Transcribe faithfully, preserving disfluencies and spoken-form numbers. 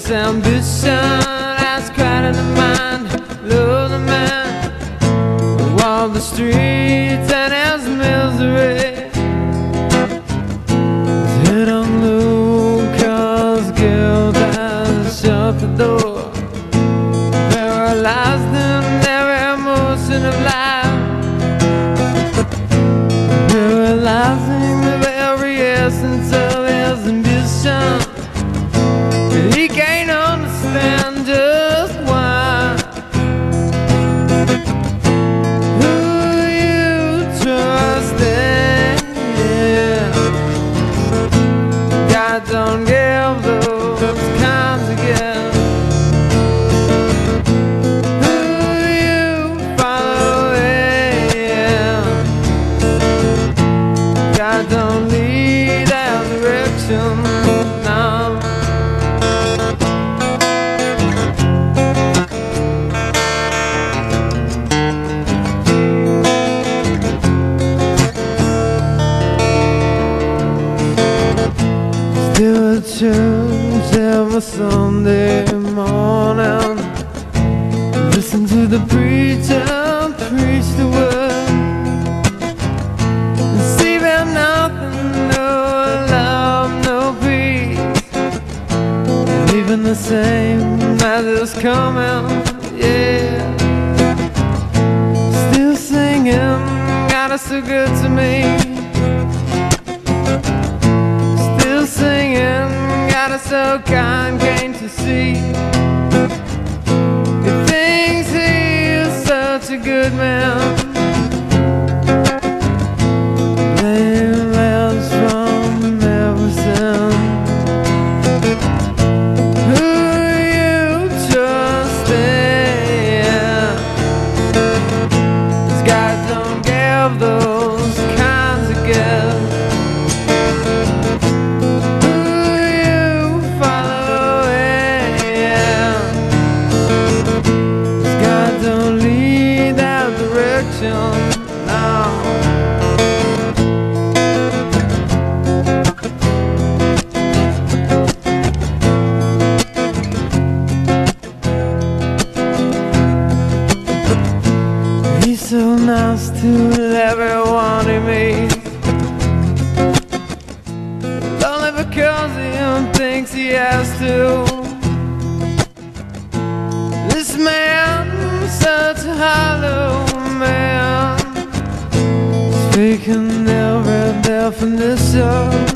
This ambition has cried in the mind, love the man who walked the streets and his misery. His head on low, cause guilt has shut the door, paralyzed in every emotion of life, paralyzing the very essence of his ambition. He can't understand just why. Who you trusted, yeah. God don't give those kinds of gifts. Who you follow, yeah. God don't lead that direction, no. Still at church every Sunday morning, listen to the preacher preach the word, receiving nothing, no love, no peace, leaving the same as is coming, yeah. Still singing, God is so good to me. Singing, God is so kind, came to see. He thinks he is such a good man. Blame lives from every sin. Who you trusted, yeah. 'Cause God don't give those kinds of gifts. Now he's so nice to everyone he meets, only because he thinks he has to. This man, such a hollow man, speaking every definition